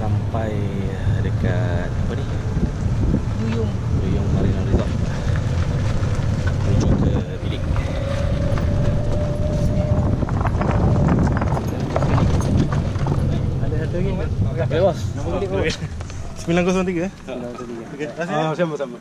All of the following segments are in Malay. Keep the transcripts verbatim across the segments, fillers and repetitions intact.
sampai dekat apa ni? Duyung. Duyung Marina Resort. Menuju ke bilik. Ada satu lagi. Okey bos. Nombor bilik bos. sembilan kosong tiga eh? sembilan satu tiga. Okey. Ah, sama-sama.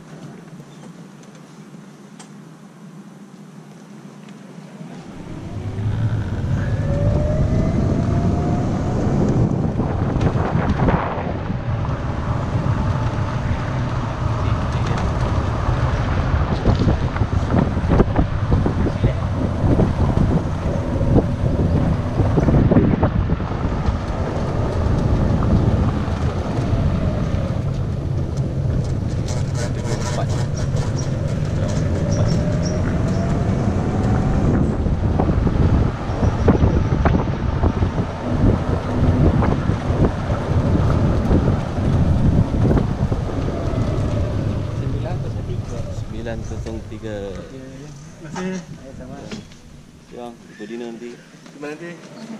sembilan kosong tiga. Terima kasih. Sama. Siang, berdina nanti. Terima kasih.